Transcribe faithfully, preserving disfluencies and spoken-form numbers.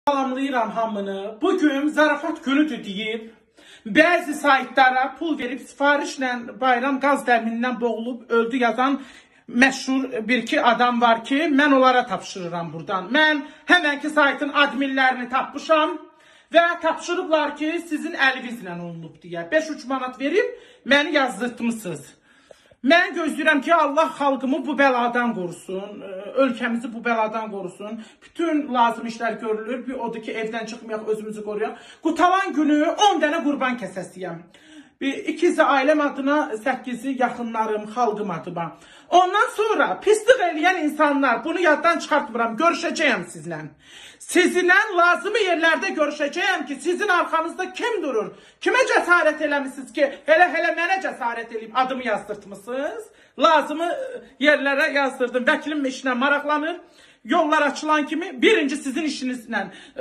Salamlayıram hamını. Bugün zarafat günüdür deyib, bəzi saytlara pul verib sifarişlə bayram qaz təminindən boğulub öldü yazan məşhur bir iki adam var ki, mən onlara tapşırıram buradan. Mən həmənki saytın adminlərini tapmışam və tapşırıblar ki, sizin əlinizlə olunub deyə. beş üç manat verib məni yazdırtmışsınız. Mən gözləyirəm ki, Allah xalqımı bu bəladan qorusun, ölkəmizi bu bəladan qorusun. Bütün lazım işlər görülür. Bir odur ki, evdən çıxmayaq, özümüzü qoruyaq. Qutalan günü on dənə qurban kəsəsiyəm. İkizi ailəm adına, səkkizi yaxınlarım, xalqım adıma. Ondan sonra pislik eləyən insanlar, bunu yaddan çıxartmıram, görüşəcəyəm sizlə. Sizinlə lazımı yerlərdə görüşəcəyəm ki, sizin arxanızda kim durur? Kimə cəsarət eləmişsiniz ki, hələ-hələ mənə cəsarət eləyib adımı yazdırtmışsınız? Lazımı yerlərə yazdırdım. Vəkilim işinə maraqlanır. Yollar açılan kimi birinci sizin işinizlə